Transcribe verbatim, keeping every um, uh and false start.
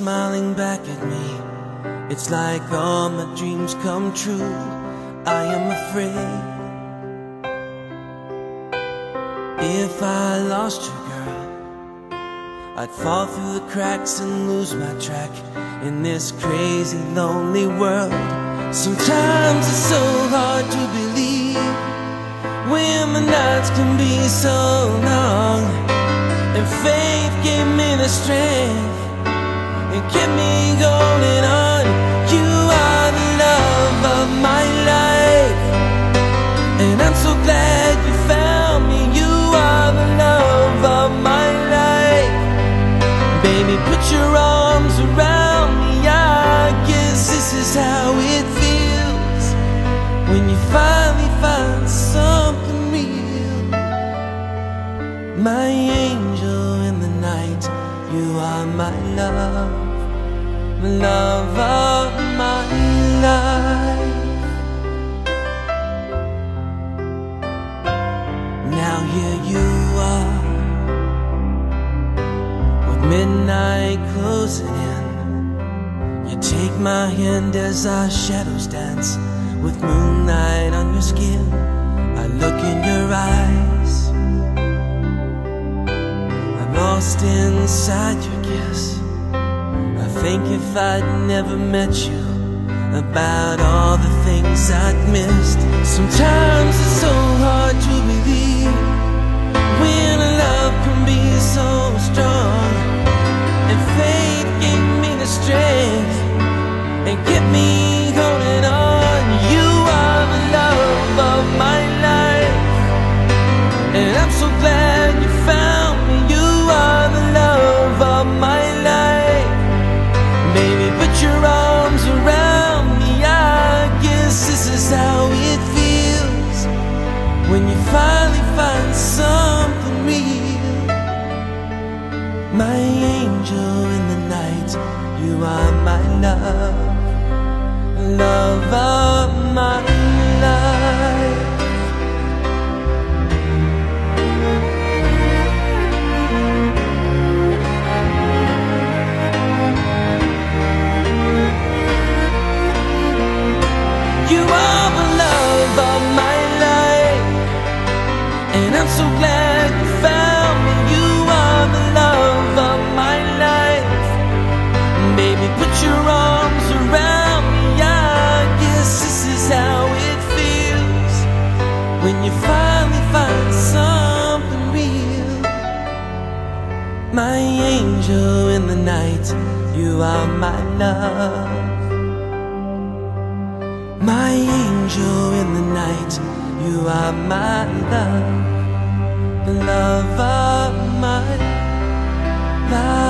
smiling back at me. It's like all my dreams come true. I am afraid if I lost you, girl, I'd fall through the cracks and lose my track in this crazy, lonely world. Sometimes it's so hard to believe when the nights can be so long, and faith gave me the strength and kept me going on. You are the love of my life, and I'm so glad you found me. You are the love of my life. Baby, put your arms around me. I guess this is how it feels when you finally find something real. My angel in the night, you are my love, the love of my life. Now here you are, with midnight closing in. You take my hand as our shadows dance, with moonlight on your skin. I look in your eyes, I'm lost inside your kiss. I think if I'd never met you, about all the things I'd missed. Sometimes it's so hard to believe when a love can be so strong, and faith gave me the strength and kept me going on. You are the love of my life, and I'm so glad you found me. You are the love of my life. Baby, put your arms around me. I guess this is how it feels when you finally find something real. My angel in the night, you are my love, love of my life. You are the love of my life, and I'm so glad you found me. You are the love of my life. Baby, put your arms around me. I guess this is how it feels when you finally find something real. My angel in the night, you are my love. My angel in the night, you are my love, the love of my life.